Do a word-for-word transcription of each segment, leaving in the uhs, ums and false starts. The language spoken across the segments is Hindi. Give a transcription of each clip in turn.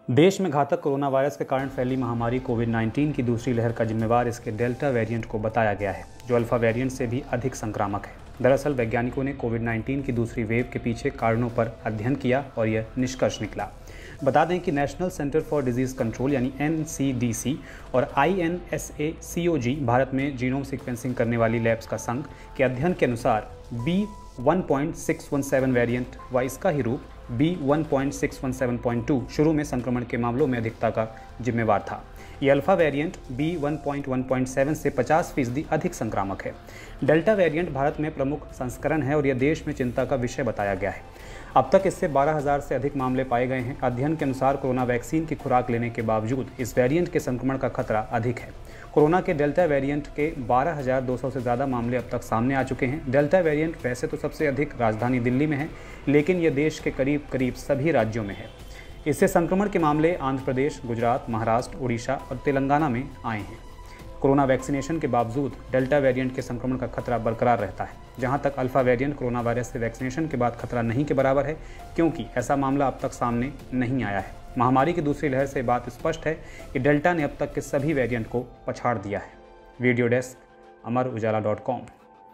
देश में घातक कोरोना वायरस के कारण फैली महामारी कोविड नाइन्टीन की दूसरी लहर का जिम्मेवार इसके डेल्टा वेरिएंट को बताया गया है, जो अल्फा वेरिएंट से भी अधिक संक्रामक है। दरअसल वैज्ञानिकों ने कोविड नाइन्टीन की दूसरी वेव के पीछे कारणों पर अध्ययन किया और यह निष्कर्ष निकला। बता दें कि national centre for disease control यानी एन सी डी सी और I N S A C O G Bharat में जीनोम सीक्वेंसिंग करने वाली लैब्स का संघ के अध्ययन के अनुसार B one point six one seven variant व इसका ही रूप B one point six one seven point two शुरू में संक्रमण के मामलों में अधिकता का जिम्मेवार था। ये alpha variant B one point one point seven से पचास फीसदी अधिक संक्रामक है। डेल्टा वेरिएंट भारत में प्रमुख संस्करण है और यह देश में चिंता का विषय बताया गया है। अब तक इससे बारह हज़ार से अधिक मामले पाए गए हैं। अध्ययन के अनुसार कोरोना वैक्सीन की खुराक लेने के बावजूद इस वेरिएंट के संक्रमण का खतरा अधिक है। कोरोना के डेल्टा वेरिएंट के बारह हज़ार दो सौ से ज़्यादा मामले अब तक सामने आ चुके हैं। डेल्टा वेरिएंट वैसे तो सबसे अधिक राजधानी दिल्ली में है, लेकिन यह देश के करीब करीब सभी राज्यों में है। इससे संक्रमण के मामले आंध्र प्रदेश, गुजरात, महाराष्ट्र, उड़ीसा और तेलंगाना में आए हैं। कोरोना वैक्सीनेशन के बावजूद डेल्टा वेरिएंट के संक्रमण का खतरा बरकरार रहता है। जहां तक अल्फा वेरिएंट कोरोना वायरस से वैक्सीनेशन के बाद खतरा नहीं के बराबर है, क्योंकि ऐसा मामला अब तक सामने नहीं आया है। महामारी की दूसरी लहर से बात स्पष्ट है कि डेल्टा ने अब तक के सभी वेरिएंट को पछाड़ दिया है। Video desk, Amar Ujala dot com.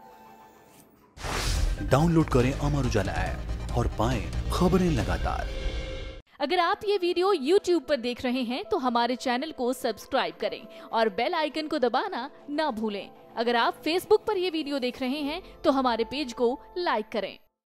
Download करें अमर उजाला ऐप और पाएं खबरें लगातार। अगर आप ये वीडियो यूट्यूब पर देख रहे हैं तो हमारे चैनल को सब्सक्राइब करें और बेल आइकन को दबाना ना भूलें। अगर आप फेसबुक पर ये वीडियो देख रहे हैं तो हमारे पेज को लाइक करें।